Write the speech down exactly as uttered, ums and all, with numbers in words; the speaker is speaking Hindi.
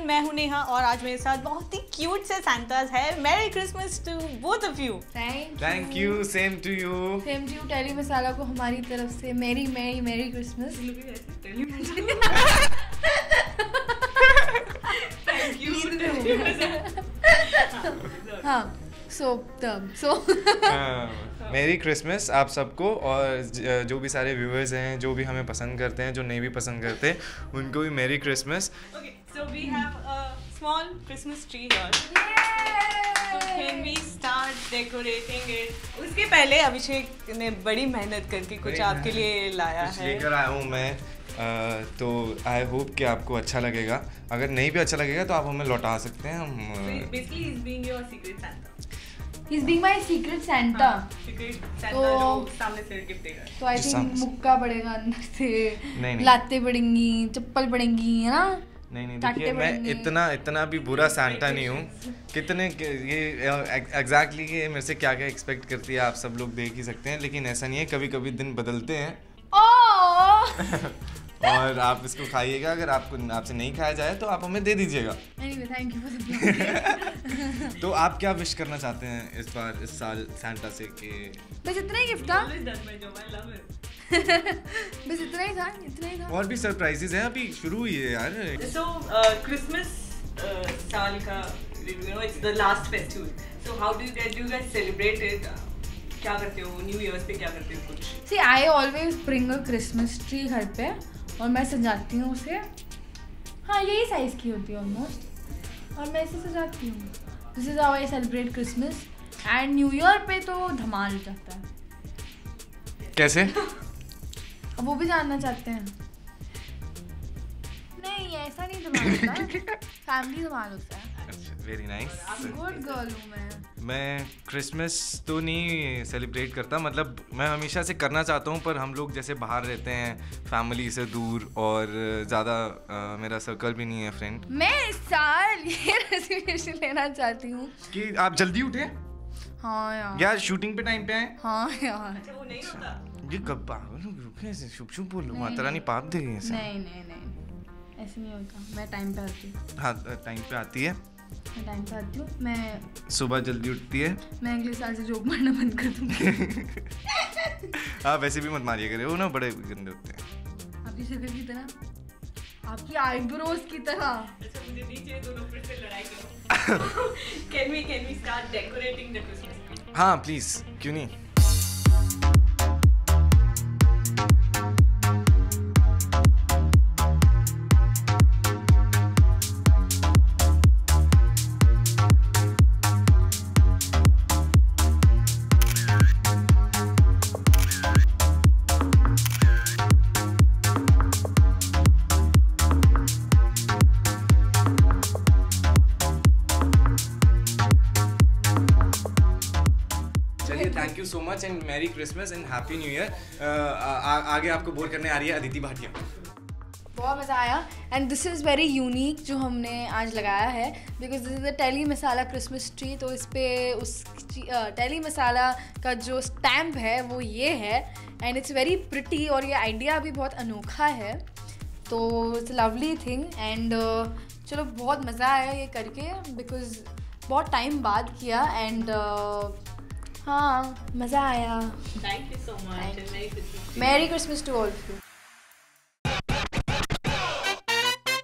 एवरीवन, मैं हूं नेहा और आज मेरे साथ बहुत ही क्यूट से सैंटास है। Merry Christmas to both of you. Thank you, same to you. Same to you. Telly masala को हमारी तरफ से मेरी मेरी मेरी क्रिसमस। Thank you. हाँ, सो सो मेरी क्रिसमस आप सबको, और जो भी सारे व्यूअर्स हैं, जो भी हमें पसंद करते हैं, जो नहीं भी पसंद करते, उनको भी merry Christmas. Okay, so we have a small Christmas tree here. So can we start decorating it? उसके पहले अभिषेक ने बड़ी मेहनत करके कुछ आपके लिए लाया है। लेकर आया हूँ मैं, uh, तो आई होप कि आपको अच्छा लगेगा। अगर नहीं भी अच्छा लगेगा तो आप हमें लौटा सकते हैं। हम So basically he's being your secret Santa. He's being my secret Santa. Secret Santa तो जो सामने से गिफ्ट देगा। तो आई थिंक मुक्का पड़ेगा अंदर से, नहीं नहीं लाते पड़ेंगी, चप्पल पड़ेंगी, है ना? नहीं नहीं देखिए, मैं इतना इतना भी बुरा सांता नहीं हूँ। कितने ये एग्जैक्टली ये मेरे से क्या क्या एक्सपेक्ट करती है आप सब लोग देख ही सकते हैं, लेकिन ऐसा नहीं है, कभी कभी दिन बदलते हैं। और आप इसको खाइएगा। अगर आपको आपसे नहीं खाया जाए तो आप हमें दे दीजिएगा। Anyway, thank you for the gift. तो आप क्या विश करना चाहते हैं इस बार, इस साल सैंटा से? कि बस इतना ही गिफ्ट था। Always done my job. I love it. बस इतना ही था, इतना ही था। और भी सरप्राइजेज हैं, अभी शुरू हुई है यार। So uh, Christmas uh, साल का, you know, it's the last festival. So how do you guys do you guys celebrate it? क्या करते हो न्यू ईयर्स पे? क्या करते हो कुछ? See, I always bring a Christmas tree घर पे और मैं सजाती हूँ उसे। हाँ, यही साइज की होती है ऑलमोस्ट, और मैं इसे सजाती हूँ। This is how I celebrate Christmas. And new year पे तो धमाल हो जाता है। कैसे? अब वो भी जानना चाहते हैं? नहीं, ऐसा नहीं धमाल होता, फैमिली धमाल होता है। Very nice. गुड गर्ल हूँ मैं। मैं क्रिसमस तो नहीं सेलिब्रेट करता, मतलब मैं हमेशा से करना चाहता हूँ, पर हम लोग जैसे बाहर रहते हैं फैमिली से दूर, और ज़्यादा मेरा सर्कल भी नहीं है फ्रेंड। मैं इस साल ये रेजोल्यूशन लेना चाहती हूँ कि आप जल्दी उठे। हाँ यार, यार शूटिंग पे टाइम पे आए। हाँ यार। अच्छा वो नहीं होता। ये कब पागल हो गए? ऐसे शुभ शुभ बोलो, माता रानी पाप देगी ऐसे। नहीं नहीं नहीं, ऐसे नहीं होता। मैं टाइम पे आती हूँ। हाँ, टाइम पे आती है, मैं टाइम पे आती हूँ। मैं सुबह जल्दी उठती है। मैं अगले साल से जोक मारना बंद कर दूँगी। हाँ, वैसे भी मत मारिए करे, वो ना बड़े गंदे होते हैं। आपकी शक्ल की तरह, आपकी आईब्रोज की तरह। अच्छा मुझे नीचे दोनों फिर से लड़ाई करो। Can we can we start decorating the Christmas tree? हाँ प्लीज, क्यों नहीं। Thank you so much and merry Christmas and happy new year. आगे आपको बोर करने आ रही है अदिति भाटिया। बहुत मज़ा आया। And this is very unique जो हमने आज लगाया है, because this is the telly masala Christmas tree. तो इस पर उस टेली मसाला का जो स्टैम्प है वो ये है, एंड इट्स वेरी प्रिटी, और ये आइडिया भी बहुत अनोखा है। तो इट्स लवली थिंग। एंड चलो, बहुत मज़ा आया ये करके, बिकॉज बहुत टाइम बाद किया। एंड हाँ, मज़ा आया। Thank you so much and Merry Christmas. Merry Christmas to all of you.